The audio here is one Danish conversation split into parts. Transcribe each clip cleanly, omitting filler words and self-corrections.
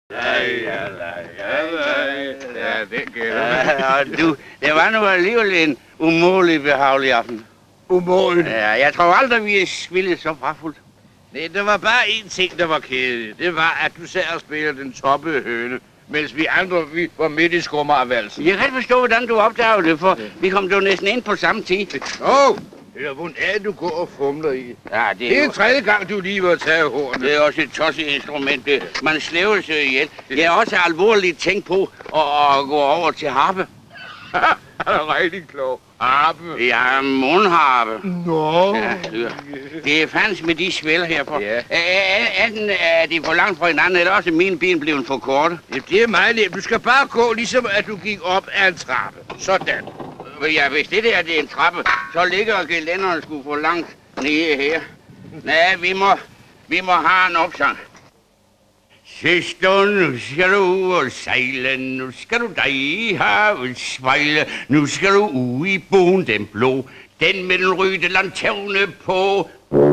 Ja, det gælder. Du, det var nu alligevel en umådelig behagelig aften. Umådeligt. Ja, jeg tror aldrig, vi har spillet så pragtfuldt. Nej, der var bare én ting, der var kedeligt. Det var, at du sad og spillede den toppede høne, mens vi andre, vi var midt i skummervalsen. Jeg kan ikke forstå, hvordan du opdagede det, for vi kom jo næsten ind på samme tid. Det er hvordan er du går og fumler i. Ja, det er en tredje gang, du lige var taget hornet. Det er også et tosset instrument. Man slæver sig ihjel. Jeg er også alvorligt tænkt på at gå over til harpe. Han er rigtig klog. Harpe? Ja, mundharpe. Nå. Ja, det er fandens med de svælder herfor. Ja. Enten er de for langt fra hinanden, eller også er mine ben blevet for korte. Ja, det er meget nemt. Du skal bare gå, ligesom at du gik op ad en trappe. Sådan. Ja, hvis det der det er en trappe, så ligger gelænderen sgu for langt nede her. Nej, vi må have en opsang. Søster, nu skal du ud og sejle, nu skal du dig i havet spejle, nu skal du ud i bogen den blå, den med den røde lanterne på.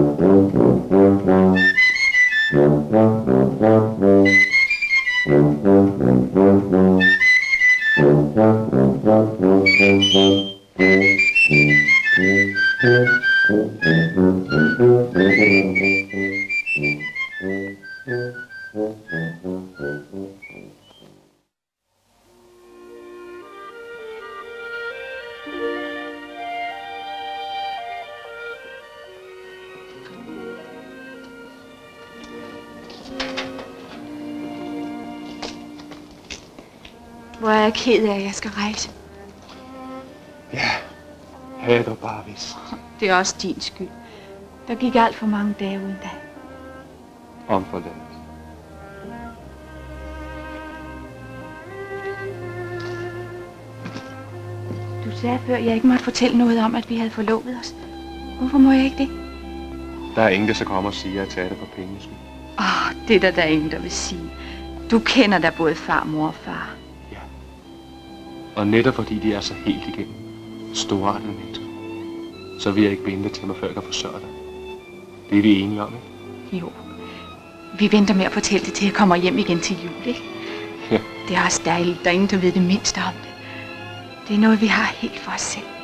Hvor er jeg ked af, at jeg skal rejse. Ja, havde du bare vidst. Det er også din skyld. Der gik alt for mange dage uden dig. Om forladelse. Du sagde før, at jeg ikke måtte fortælle noget om, at vi havde forlovet os. Hvorfor må jeg ikke det? Der er ingen, der så kommer og siger, at jeg tager det for penges skyld. Det er der ingen, der vil sige. Du kender da både far, mor og far. Ja. Og netop fordi de er så helt igennem storartede mennesker, så vil jeg ikke binde dig til mig, før jeg kan forsørge dig. Det er vi enige om, ikke? Jo. Vi venter med at fortælle det, til jeg kommer hjem igen til jul, ikke? Ja. Det er også dejligt. Der er ingen, der ved det mindste om det. Det er noget, vi har helt for os selv.